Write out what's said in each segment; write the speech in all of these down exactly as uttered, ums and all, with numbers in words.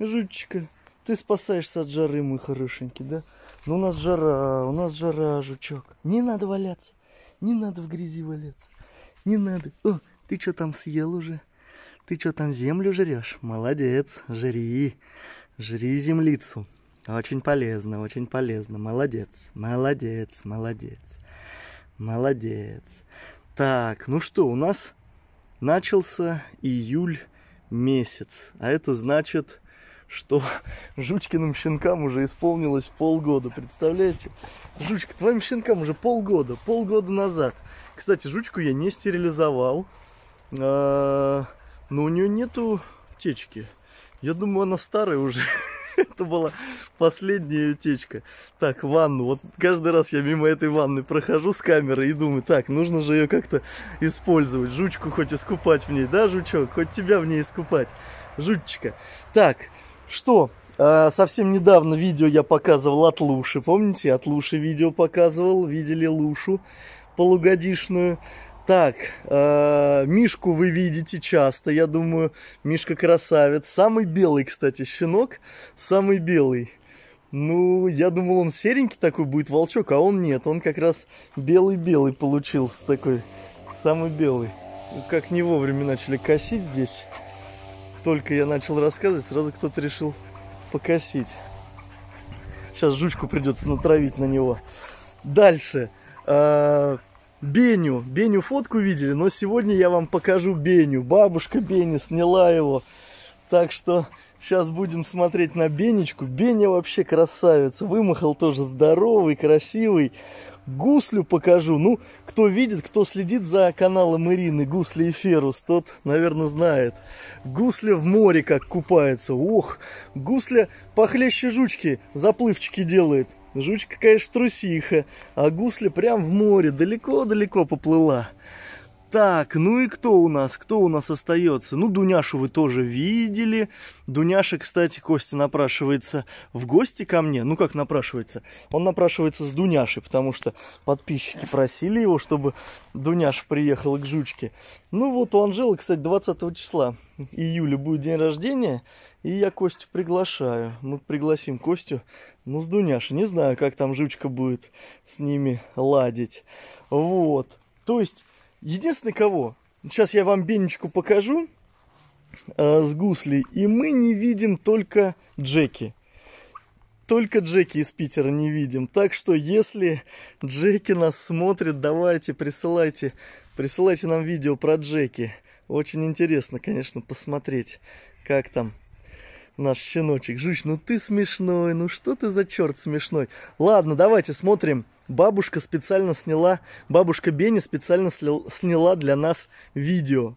Жучка, ты спасаешься от жары, мой хорошенький, да? Ну, у нас жара, у нас жара, жучок. Не надо валяться, не надо в грязи валяться, не надо. О, ты что там съел уже? Ты что там землю жрешь? Молодец, жри, жри землицу. Очень полезно, очень полезно. Молодец, молодец, молодец, молодец. Так, ну что, у нас начался июль месяц, а это значит, что Жучкиным щенкам уже исполнилось полгода. Представляете? Жучка, твоим щенкам уже полгода, полгода назад. Кстати, Жучку я не стерилизовал, а, но у нее нету течки. Я думаю, она старая уже. Это была последняя ее течка. Так, ванну. Вот каждый раз я мимо этой ванны прохожу с камерой и думаю, так, нужно же ее как-то использовать. Жучку хоть искупать в ней, да, Жучок? Хоть тебя в ней искупать. Жучечка. Так, что? А, совсем недавно видео я показывал от Луши. Помните, от Луши видео показывал. Видели Лушу полугодишную. Так, э, Мишку вы видите часто, я думаю, Мишка красавец. Самый белый, кстати, щенок, самый белый. Ну, я думал, он серенький такой будет волчок, а он нет. Он как раз белый-белый получился такой, самый белый. Как не вовремя начали косить здесь. Только я начал рассказывать, сразу кто-то решил покосить. Сейчас Жучку придется натравить на него. Дальше. Э, Беню. Беню фотку видели, но сегодня я вам покажу Беню. Бабушка Бени сняла его. Так что сейчас будем смотреть на Бенечку. Беня вообще красавец. Вымахал тоже здоровый, красивый. Гуслю покажу. Ну, кто видит, кто следит за каналом Ирины Гусли и Ферус, тот, наверное, знает. Гусля в море как купается. Ох, Гусля похлеще Жучки заплывчики делает. Жучка, конечно, трусиха, а Гусля прям в море, далеко-далеко поплыла. Так, ну и кто у нас? Кто у нас остается? Ну, Дуняшу вы тоже видели. Дуняша, кстати, Костя напрашивается в гости ко мне. Ну, как напрашивается? Он напрашивается с Дуняшей, потому что подписчики просили его, чтобы Дуняша приехала к Жучке. Ну, вот у Анжелы, кстати, двадцатого числа июля будет день рождения. И я Костю приглашаю. Мы пригласим Костю, ну, с Дуняшей. Не знаю, как там Жучка будет с ними ладить. Вот. То есть... Единственное, кого? Сейчас я вам Бенечку покажу э, с Гуслей, и мы не видим только Джеки. Только Джеки из Питера не видим. Так что, если Джеки нас смотрит, давайте, присылайте, присылайте нам видео про Джеки. Очень интересно, конечно, посмотреть, как там наш щеночек. Жуч, ну ты смешной, ну что ты за черт смешной. Ладно, давайте смотрим. Бабушка специально сняла, бабушка Бени специально сняла для нас видео.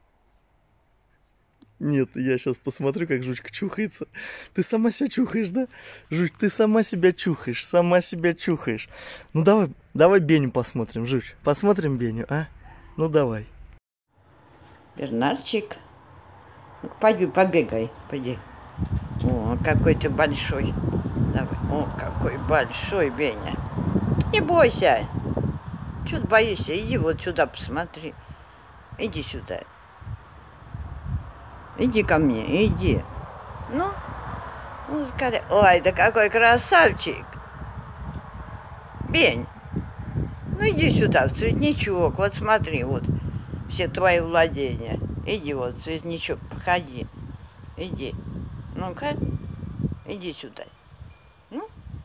Нет, я сейчас посмотрю, как Жучка чухается. Ты сама себя чухаешь, да? Жуч, ты сама себя чухаешь, сама себя чухаешь. Ну давай, давай Беню посмотрим, Жуч. Посмотрим Беню, а? Ну давай. Бернарчик, ну, пойди, побегай, пойди. О, какой ты большой. Давай. О, какой большой, Беня. Не бойся. Чего ты боишься? Иди вот сюда, посмотри. Иди сюда. Иди ко мне, иди. Ну, ну скорее. Ой, да какой красавчик. Бень, ну иди сюда, в цветничок. Вот смотри, вот все твои владения. Иди вот в цветничок, походи. Иди. Ну-ка, иди сюда. Ну,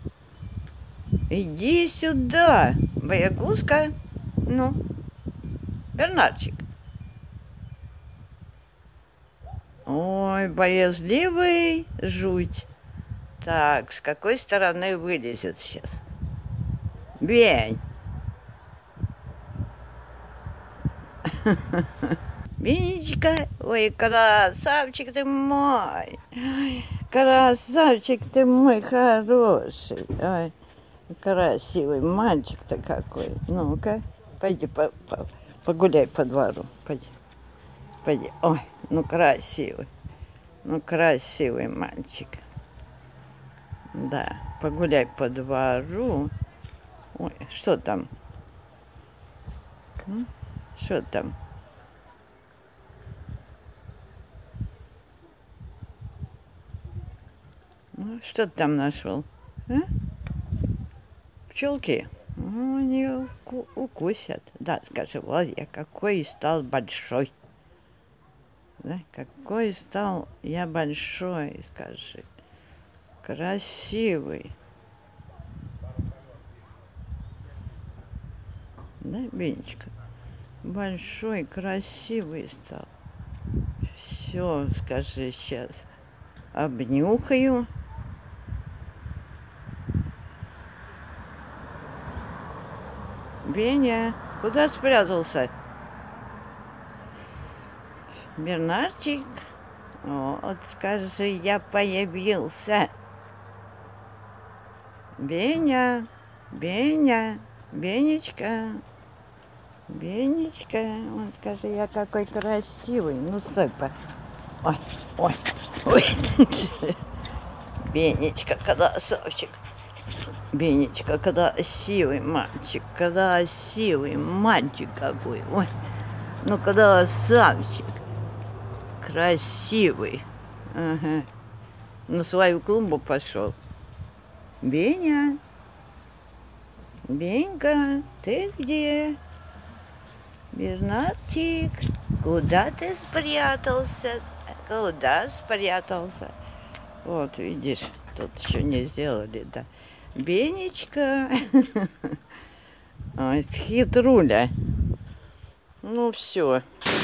иди сюда, боягузка. Ну, Бернарчик. Ой, боязливый жуть. Так, с какой стороны вылезет сейчас? Бень. Бенечка, ой, красавчик ты мой. Ой, красавчик ты мой хороший. Ой, красивый мальчик-то какой. Ну-ка, пойди по, по, погуляй по двору. Пойди, пойди. Ой, ну красивый. Ну красивый мальчик. Да, погуляй по двору. Ой, что там? Что там? Ну, что ты там нашел? А? Пчелки? Ну, они уку- укусят. Да, скажи, вот я какой стал большой. Да, какой стал я большой, скажи. Красивый. Да, Бенечка? Большой, красивый стал. Все, скажи сейчас. Обнюхаю. Беня, куда спрятался? Бернарчик, вот скажи, я появился. Беня, Беня, Бенечка, Бенечка, вот скажи, я какой красивый. Ну, стой, по... Ой, ой, ой. Бенечка, красавчик. Бенечка, красивый мальчик, красивый мальчик какой. Ой, ну красавчик. Красивый. Ага. На свою клумбу пошел. Беня. Бенька, ты где? Бернарчик, куда ты спрятался? Куда спрятался? Вот, видишь, тут еще не сделали, да. Бенечка. Ой, хитруля. Ну, все.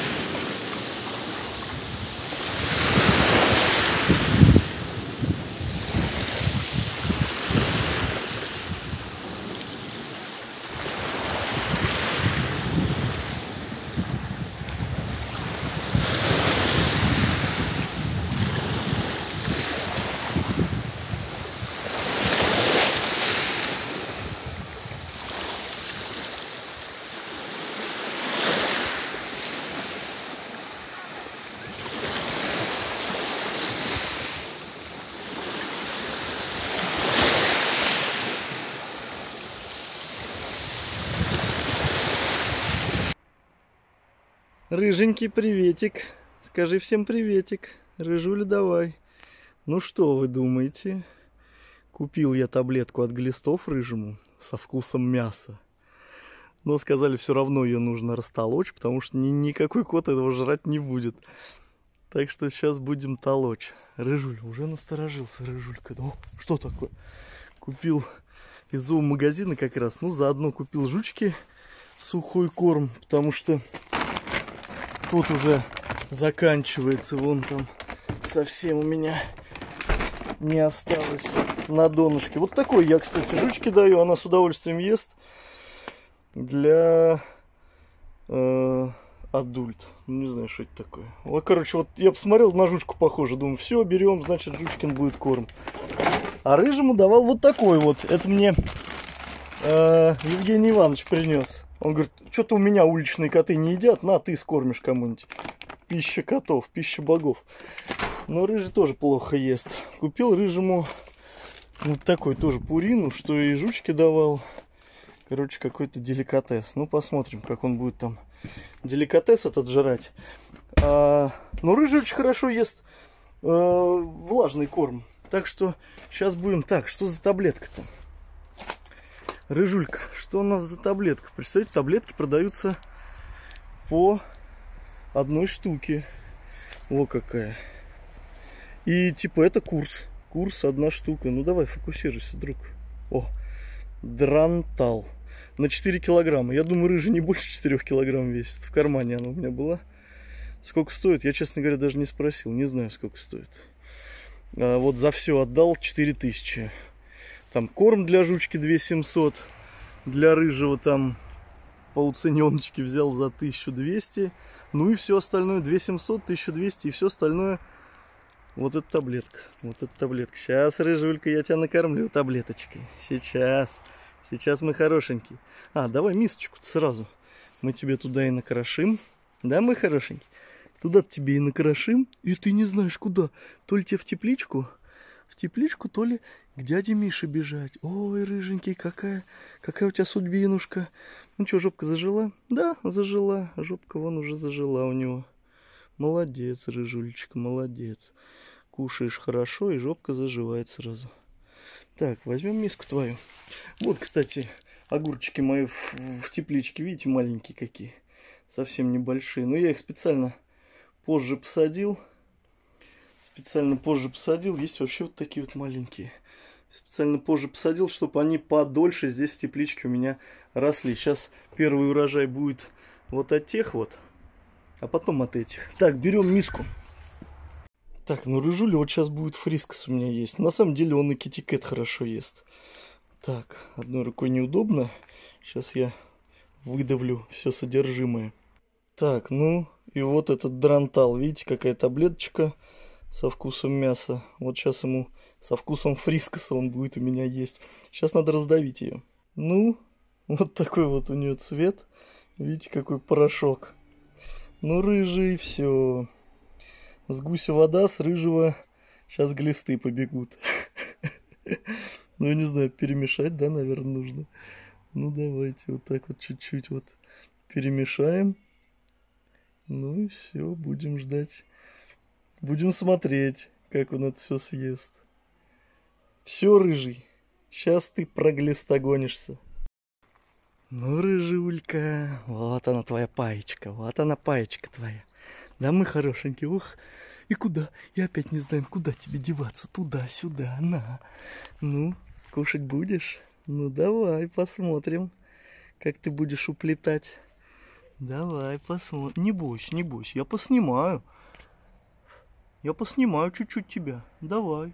Рыженький, приветик. Скажи всем приветик. Рыжуля, давай. Ну что вы думаете? Купил я таблетку от глистов рыжему со вкусом мяса. Но сказали, все равно ее нужно растолочь, потому что ни, никакой кот этого жрать не будет. Так что сейчас будем толочь. Рыжуля, уже насторожился, Рыжулька. О, что такое? Купил из зоомагазина как раз. Ну, заодно купил жучки сухой корм, потому что тут уже заканчивается. Вон там совсем у меня не осталось на донышке. Вот такой я, кстати, жучки даю. Она с удовольствием ест. Для э, адульт. Ну, не знаю, что это такое. Вот, короче, вот я посмотрел, на жучку похоже. Думаю, все, берем, значит, жучкин будет корм. А рыжему давал вот такой вот. Это мне э, Евгений Иванович принес. Он говорит, что-то у меня уличные коты не едят, на, ты скормишь кому-нибудь. Пища котов, пища богов. Но рыжий тоже плохо ест. Купил рыжему вот такой тоже пурину, что и жучки давал. Короче, какой-то деликатес. Ну, посмотрим, как он будет там деликатес этот жрать. А, но рыжий очень хорошо ест э, влажный корм. Так что сейчас будем... Так, что за таблетка-то? Рыжулька, что у нас за таблетка? Представляете, таблетки продаются по одной штуке. Во какая. И типа это курс. Курс одна штука. Ну давай, фокусируйся, друг. О, Дрантал. На четыре килограмма. Я думаю, рыжий не больше четырёх килограмм весит. В кармане она у меня была. Сколько стоит? Я, честно говоря, даже не спросил. Не знаю, сколько стоит. А вот за все отдал четыре тысячи. Там корм для жучки две тысячи семьсот. Для рыжего там по уцененочке взял за тысячу двести. Ну и все остальное две тысячи семьсот, тысяча двести и все остальное. Вот эта таблетка. Вот эта таблетка. Сейчас, рыжулька, я тебя накормлю таблеточкой. Сейчас. Сейчас мы хорошенький. А, давай мисочку-то сразу. Мы тебе туда и накрошим. Да, мы хорошенький? Туда тебе и накрошим. И ты не знаешь куда. То ли тебе в тепличку, в тепличку, то ли к дяде Мише бежать. Ой, рыженький, какая, какая у тебя судьбинушка. Ну что, жопка зажила? Да, зажила. Жопка вон уже зажила у него. Молодец, рыжулечка, молодец. кушаешь хорошо, и жопка заживает сразу. Так, возьмем миску твою. Вот, кстати, огурчики мои в, в тепличке, видите, маленькие какие. Совсем небольшие. Но я их специально позже посадил. Специально позже посадил. Есть вообще вот такие вот маленькие. Специально позже посадил, чтобы они подольше здесь в тепличке у меня росли. Сейчас первый урожай будет вот от тех вот, а потом от этих. Так, берем миску. Так, ну рыжуля вот сейчас будет фрискас у меня есть. На самом деле он и китикет хорошо ест. Так, одной рукой неудобно. Сейчас я выдавлю все содержимое. Так, ну и вот этот дрантал. Видите, какая таблеточка со вкусом мяса. Вот сейчас ему со вкусом фрискаса он будет у меня есть. Сейчас надо раздавить ее. Ну, вот такой вот у нее цвет. Видите, какой порошок. Ну, рыжий, все. С гуся вода, с рыжего сейчас глисты побегут. Ну, я не знаю, перемешать, да, наверное, нужно. Ну, давайте вот так вот чуть-чуть вот перемешаем. Ну и все, будем ждать. Будем смотреть, как он это все съест. Все, рыжий, сейчас ты проглистогонишься. Ну, рыжулька, вот она твоя паечка, вот она паечка твоя. Да, мы хорошенькие, ух. И куда? Я опять не знаю, куда тебе деваться. Туда, сюда, на. Ну, кушать будешь? Ну, давай посмотрим, как ты будешь уплетать. Давай посмотрим. Не бойся, не бойся, я поснимаю. Я поснимаю чуть-чуть тебя. Давай.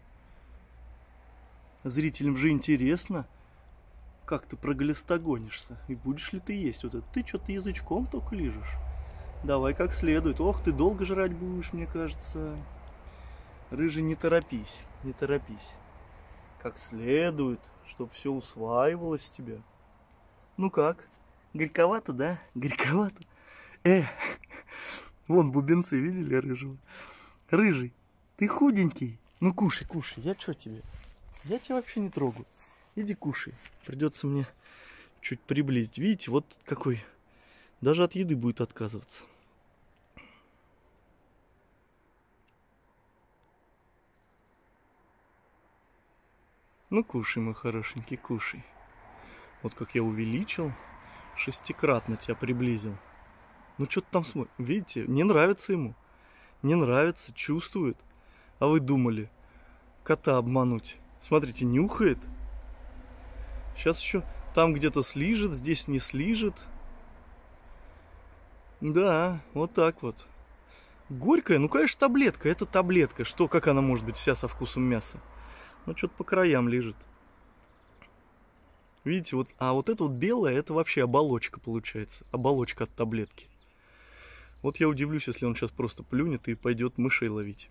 Зрителям же интересно, как ты проглистогонишься. И будешь ли ты есть вот это? Ты что-то язычком только лижешь. Давай как следует. Ох, ты долго жрать будешь, мне кажется. Рыжий, не торопись, не торопись. Как следует, чтобы все усваивалось в тебя. Ну как? Горьковато, да? Горьковато? Э, вон бубенцы, видели рыжего? Рыжий, ты худенький. Ну кушай, кушай. Я что тебе? Я тебя вообще не трогаю. Иди кушай. Придется мне чуть приблизить. Видите, вот какой. Даже от еды будет отказываться. Ну кушай, мой хорошенький, кушай. Вот как я увеличил, шестикратно тебя приблизил. Ну что ты там смотришь? Видите, не нравится ему. Не нравится, чувствует. А вы думали, кота обмануть? Смотрите, нюхает. Сейчас еще там где-то слижет, здесь не слижет. Да, вот так вот. Горькая, ну конечно таблетка, это таблетка. Что, как она может быть вся со вкусом мяса? Ну что-то по краям лежит. Видите, вот, а вот это вот белое, это вообще оболочка получается. Оболочка от таблетки. Вот я удивлюсь, если он сейчас просто плюнет и пойдет мышей ловить.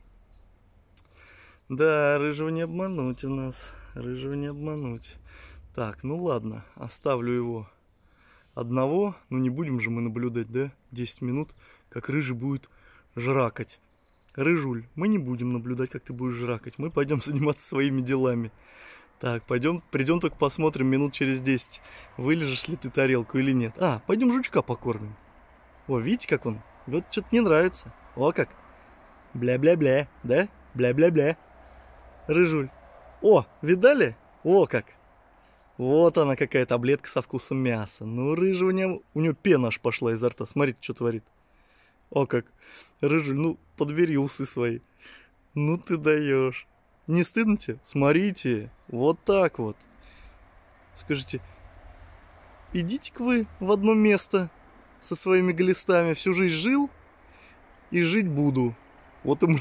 Да, рыжего не обмануть у нас. Рыжего не обмануть. Так, ну ладно, оставлю его одного. Ну не будем же мы наблюдать, да? десять минут, как рыжий будет жракать. Рыжуль, мы не будем наблюдать, как ты будешь жракать. Мы пойдем заниматься своими делами. Так, пойдем, придем только посмотрим минут через десять, вылежишь ли ты тарелку или нет. А, пойдем жучка покормим. О, видите, как он? Вот что-то не нравится. О, как. Бля-бля-бля, да? Бля-бля-бля. Рыжуль. О, видали? О, как. Вот она какая таблетка со вкусом мяса. Ну, рыжий у него, у него пена аж пошла изо рта. Смотрите, что творит. О, как. Рыжуль, ну, подбери усы свои. Ну, ты даешь. Не стыдно тебе? Смотрите. Вот так вот. Скажите, идите-ка вы в одно место со своими глистами. Всю жизнь жил и жить буду. Вот ему...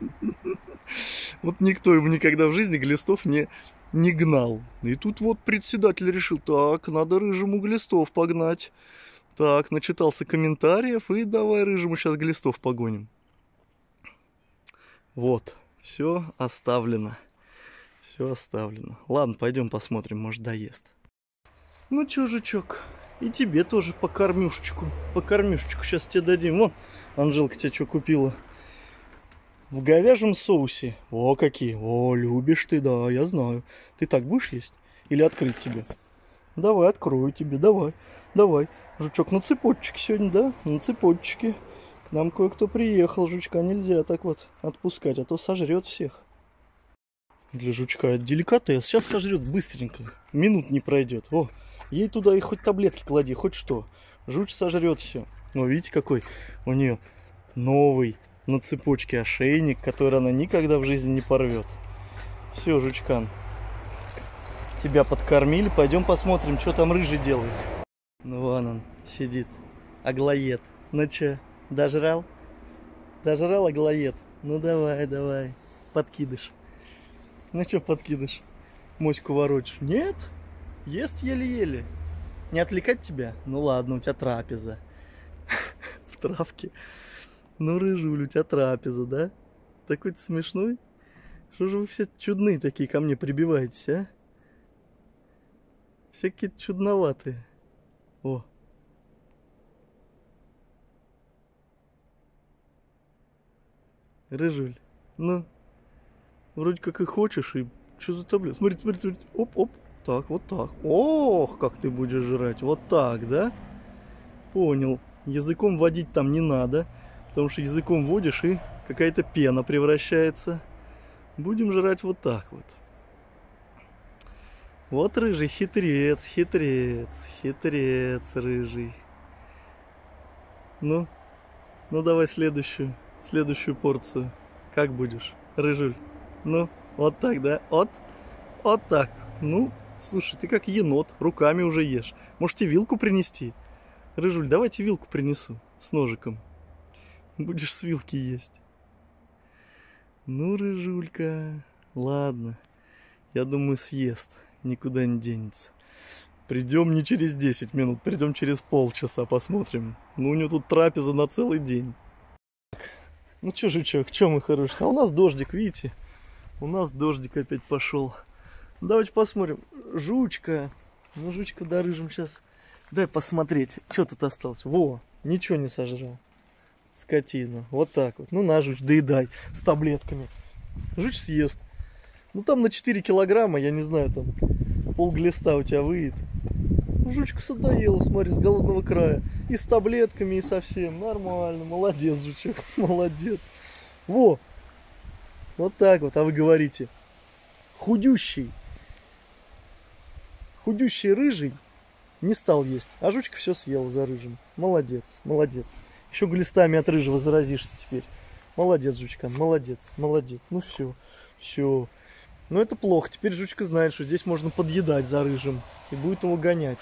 Вот никто ему никогда в жизни глистов не, не гнал. И тут вот председатель решил, так, надо рыжему глистов погнать. Так, начитался комментариев, и давай рыжему сейчас глистов погоним. Вот, все оставлено. Все оставлено. Ладно, пойдем посмотрим, может, доест. Ну чё, жучок, и тебе тоже по кормюшечку. По кормюшечку сейчас тебе дадим. Вон, Анжелка тебе что купила. В говяжьем соусе. О, какие. О, любишь ты, да, я знаю. Ты так будешь есть? Или открыть тебе? Давай, открою тебе, давай. Давай. Жучок на цепочке сегодня, да? На цепочке. К нам кое-кто приехал, жучка нельзя так вот отпускать, а то сожрет всех. Для жучка деликатес, сейчас сожрет быстренько, минут не пройдет. О, ей туда и хоть таблетки клади, хоть что. Жуч сожрет все. О, видите, какой у нее новый на цепочке ошейник, который она никогда в жизни не порвет. Все, жучкан, тебя подкормили, пойдем посмотрим, что там рыжий делает. Ну вон он сидит, аглоед. Ну че, дожрал? Дожрал аглоед? Ну давай, давай, подкидыш. Ну что подкидыш? Моську ворочишь? Нет? Ест еле-еле. Не отвлекать тебя? Ну ладно, у тебя трапеза. В травке. Ну, рыжуль, у тебя трапеза, да? Такой ты смешной. Что же вы все чудные такие ко мне прибиваетесь, а? Все какие-то чудноватые. О. Рыжуль, ну, вроде как и хочешь, и что за таблет? Смотри, смотри, смотри. Оп-оп. Так, вот так. Ох, как ты будешь жрать. Вот так, да? Понял. Языком водить там не надо, потому что языком водишь, и какая-то пена превращается. Будем жрать вот так вот. Вот рыжий хитрец, хитрец, хитрец рыжий. Ну, ну давай следующую, следующую порцию. Как будешь, рыжуль? Ну, вот так, да? Вот, вот так. Ну, слушай, ты как енот, руками уже ешь. Можете вилку принести? Рыжуль, давайте вилку принесу с ножиком. Будешь с вилки есть. Ну, рыжулька, ладно. Я думаю, съест. Никуда не денется. Придем не через десять минут, придем через полчаса, посмотрим. Ну, у него тут трапеза на целый день. Ну, что, жучок, что мы хорошие? А у нас дождик, видите? У нас дождик опять пошел. Давайте посмотрим. Жучка. Ну, жучка, да, рыжим сейчас. Дай посмотреть, что тут осталось. Во, ничего не сожрал. Скотина. Вот так вот. Ну, на, жуч, доедай с таблетками. Жуч съест. Ну, там на четыре килограмма, я не знаю, там полглиста у тебя выйдет. Ну, жучка садоела, смотри, с голодного края. И с таблетками, и совсем. Нормально. Молодец, жучок. Молодец. Во. Вот так вот. А вы говорите. Худющий. Худющий рыжий не стал есть. А жучка все съела за рыжим. Молодец. Молодец. Еще глистами от рыжего заразишься теперь. Молодец, жучка. Молодец. Молодец. Ну все. Все. Но это плохо. Теперь жучка знает, что здесь можно подъедать за рыжим. И будет его гонять.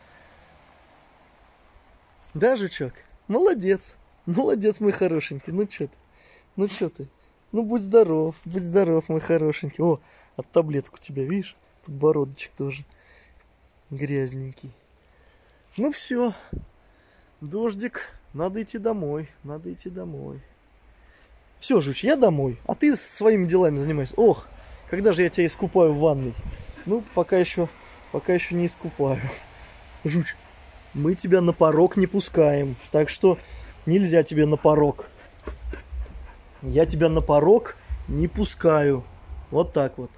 Да, жучок? Молодец. Молодец, мой хорошенький. Ну что ты? Ну что ты? Ну будь здоров. Будь здоров, мой хорошенький. О, от таблеток у тебя, видишь? Подбородочек тоже грязненький. Ну все. Дождик. Надо идти домой. Надо идти домой. Все, жуч, я домой. А ты своими делами занимайся. Ох. Когда же я тебя искупаю в ванной? Ну, пока еще, пока еще не искупаю. Жуч, мы тебя на порог не пускаем. Так что нельзя тебе на порог. Я тебя на порог не пускаю. Вот так вот.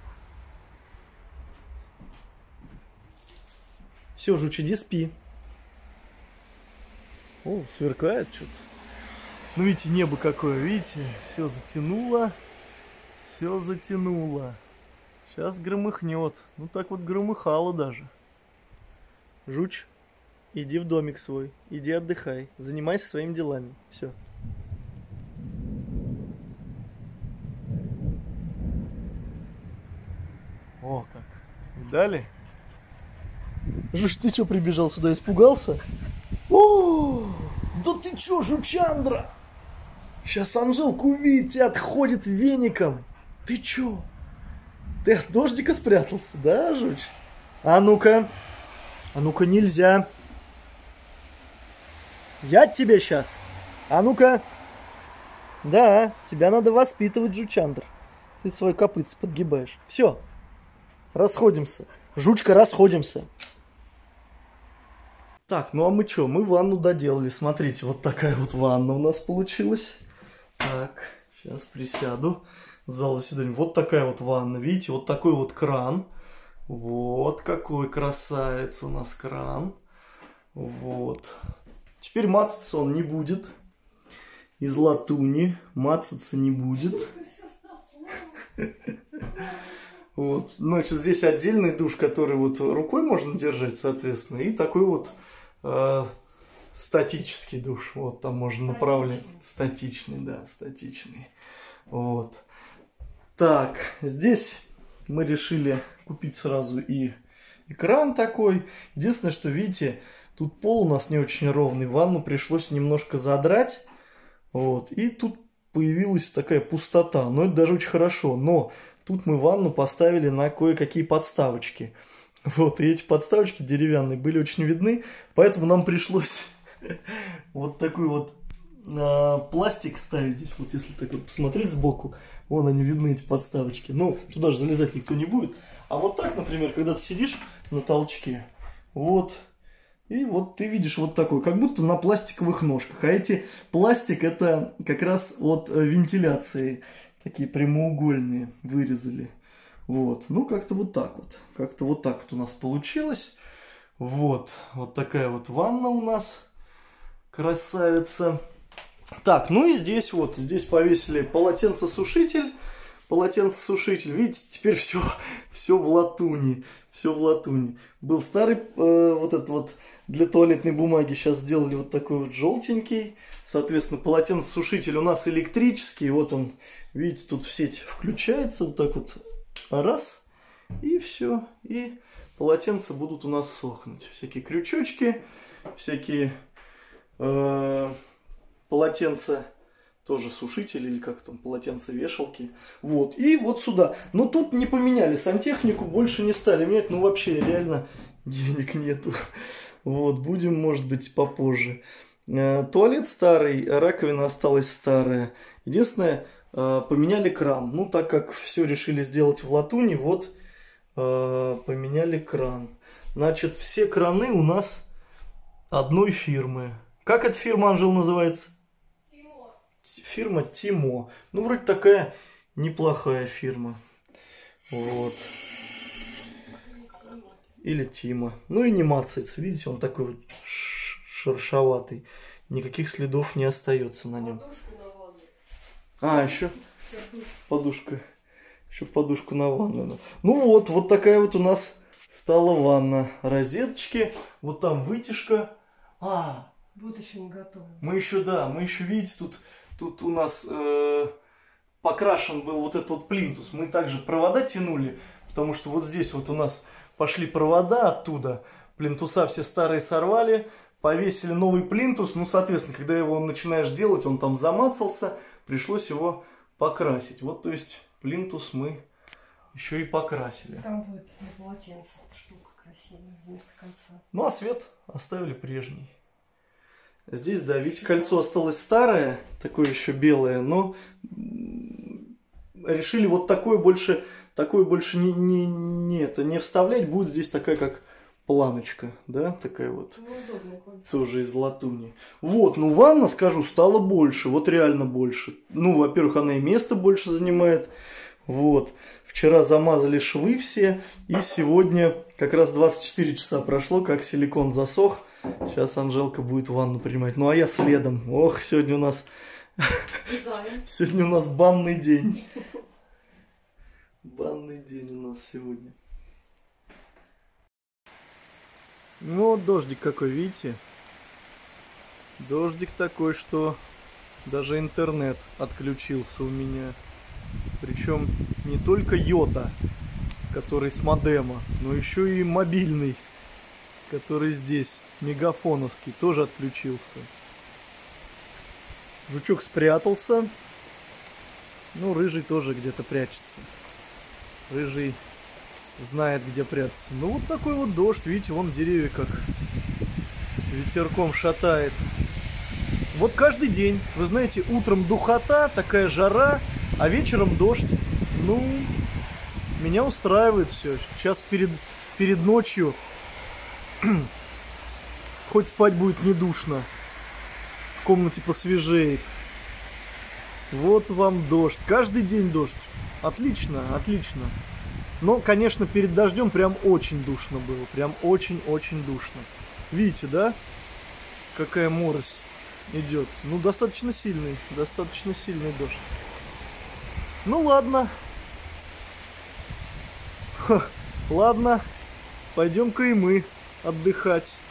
Все, Жуч, иди спи. О, сверкает что-то. Ну, видите, небо какое, видите? Все затянуло. Все затянуло. Сейчас громыхнет. Ну так вот громыхало даже. Жуч, иди в домик свой. Иди отдыхай. Занимайся своими делами. Все. О, как. Видали? Жуч, ты что прибежал сюда? Испугался? О, да ты что, Жучандра? Сейчас Анжелка увидит, тебя отходит веником. Ты чё? Ты от дождика спрятался, да, Жуч? А ну-ка. А ну-ка, нельзя. Я тебе сейчас. А ну-ка. Да, тебя надо воспитывать, Жучандр. Ты свой копытце подгибаешь. Все. Расходимся. Жучка, расходимся. Так, ну а мы что? Мы ванну доделали. Смотрите, вот такая вот ванна у нас получилась. Так, сейчас присяду в зал заседания. Вот такая вот ванна, видите, вот такой вот кран. Вот какой красавец у нас кран. Вот. Теперь мацаться он не будет. из латуни, мацаться не будет. Вот. Значит, здесь отдельный душ, который вот рукой можно держать, соответственно, и такой вот э, статический душ. Вот там можно направлять. Статичный, да, статичный. Вот. Так, здесь мы решили купить сразу и экран такой. Единственное, что, видите, тут пол у нас не очень ровный. Ванну пришлось немножко задрать. Вот. И тут появилась такая пустота. Но это даже очень хорошо. Но тут мы ванну поставили на кое-какие подставочки. Вот. И эти подставочки деревянные были очень видны. Поэтому нам пришлось вот такой вот а, пластик ставить здесь. Вот если так вот посмотреть сбоку. Вон они видны, эти подставочки. Ну, туда же залезать никто не будет. А вот так, например, когда ты сидишь на толчке. Вот. И вот ты видишь вот такой, как будто на пластиковых ножках. А эти пластик это как раз от вентиляции. Такие прямоугольные вырезали. Вот. Ну, как-то вот так вот. Как-то вот так вот у нас получилось. Вот. Вот такая вот ванна у нас. Красавица. Так, ну и здесь вот. Здесь повесили полотенцесушитель. Полотенцесушитель. Видите, теперь все, все в латуни. Все в латуни. Был старый э, вот этот вот для туалетной бумаги. Сейчас сделали вот такой вот желтенький. Соответственно, полотенцесушитель у нас электрический. Вот он, видите, тут в сеть включается. Вот так вот. Раз. И все. И полотенца будут у нас сохнуть. Всякие крючочки. Всякие э, полотенца. Тоже сушитель или как там, полотенце-вешалки. Вот. И вот сюда. Но тут не поменяли. Сантехнику больше не стали менять. Ну, вообще, реально денег нету. Вот. Будем, может быть, попозже. Э, туалет старый. Раковина осталась старая. Единственное, э, поменяли кран. Ну, так как все решили сделать в латуни, вот э, поменяли кран. Значит, все краны у нас одной фирмы. Как эта фирма, Анжела, называется? Фирма Тимо. Ну, вроде такая неплохая фирма. Вот. Или Тима. Ну и не мацается. Видите, он такой вот шершоватый. Никаких следов не остается на нем. А, еще подушка. Еще подушку на ванну. Ну вот, вот такая вот у нас стала ванна. Розеточки. Вот там вытяжка. А, вот еще не готово. Мы еще, да, мы еще, видите, тут... Тут у нас э, покрашен был вот этот вот плинтус. Мы также провода тянули, потому что вот здесь вот у нас пошли провода оттуда. Плинтуса все старые сорвали, повесили новый плинтус. Ну, соответственно, когда его начинаешь делать, он там замацался, пришлось его покрасить. Вот, то есть, плинтус мы еще и покрасили. Там будет на полотенце штука красивая вместо кольца. Ну, а свет оставили прежний. Здесь, да, видите, кольцо осталось старое, такое еще белое, но решили вот такое больше, такое больше не, не, не, это, не вставлять, будет здесь такая как планочка, да, такая вот, ну, тоже из латуни. Вот, ну ванна, скажу, стала больше, вот реально больше. Ну, во-первых, она и место больше занимает, вот. Вчера замазали швы все, и сегодня как раз двадцать четыре часа прошло, как силикон засох. Сейчас Анжелка будет ванну принимать. Ну, а я следом. Ох, сегодня у нас... Сегодня у нас банный день. Банный день у нас сегодня. Ну, вот дождик какой, видите? Дождик такой, что даже интернет отключился у меня. Причем не только йота, который с модема, но еще и мобильный, который здесь, мегафоновский, тоже отключился. Жучок спрятался. Ну, рыжий тоже где-то прячется. Рыжий знает, где прятаться. Ну, вот такой вот дождь. Видите, вон деревья как ветерком шатает. Вот каждый день, вы знаете, утром духота, такая жара, а вечером дождь. Ну, меня устраивает все. Сейчас перед, перед ночью хоть спать будет не душно. В комнате посвежеет. Вот вам дождь. Каждый день дождь. Отлично, отлично. Но, конечно, перед дождем прям очень душно было. Прям очень-очень душно. Видите, да? Какая морось. идет. Ну, достаточно сильный, достаточно сильный дождь. Ну, ладно. Ха, ладно, пойдем-ка и мы отдыхать.